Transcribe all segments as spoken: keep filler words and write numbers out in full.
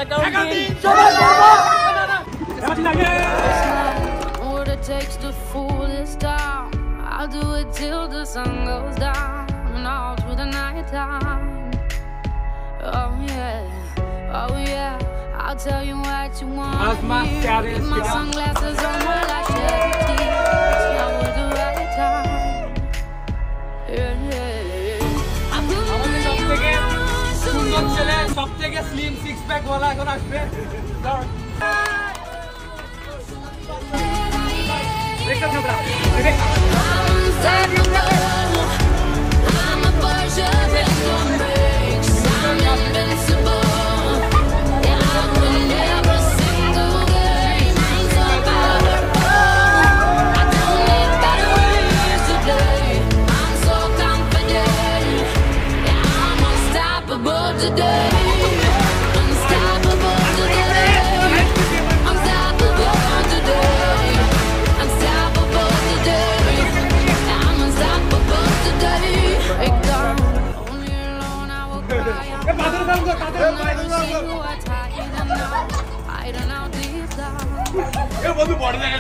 accounting. What it takes to fool this town. I'll do it till the sun goes down and all through the night time. Oh yeah, oh yeah. I'll tell you what you want. Keep my sunglasses on while I shed tears. Now we're the right time. Yeah, yeah. I'm सबसे slim six pack वाला এখন আসবে দেখতে থাকবা I'm a Moshiur with no brakes. I'm invincible. Yeah, I win every single game. I'm so powerful. I don't need batteries to play. I'm so confident. Yeah, I'm unstoppable today. ये बहुत बढ़ जाएगा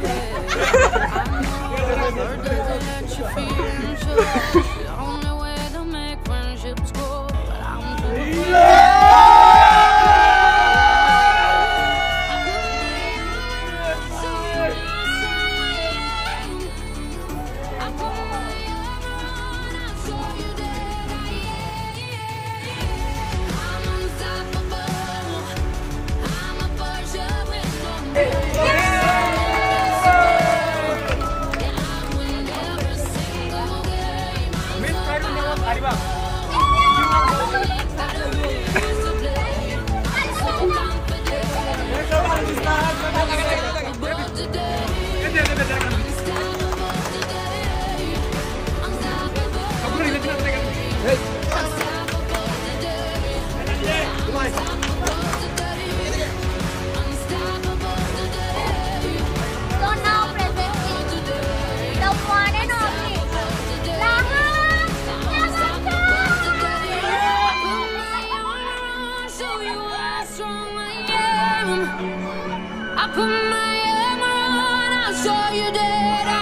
I put my armor on, I'll show you that I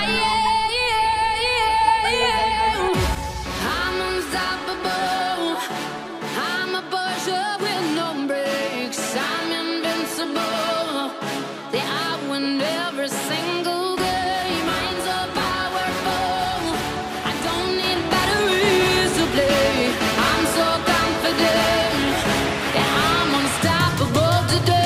am. I'm unstoppable. I'm a Moshiur with no brakes. I'm invincible. Yeah, I win every single game. I'm so powerful. I don't need batteries to play. I'm so confident. Yeah, I'm unstoppable today.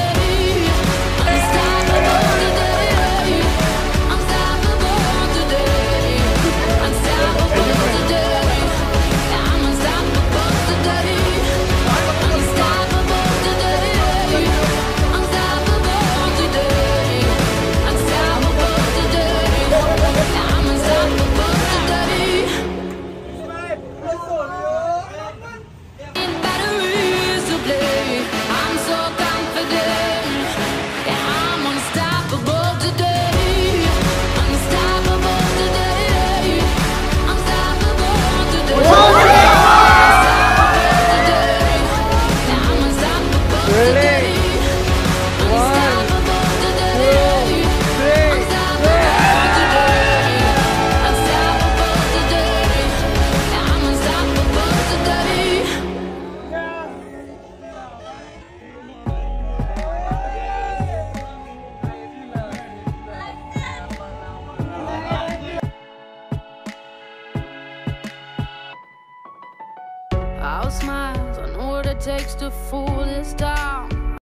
I'll smile, I know what it takes to fool this town.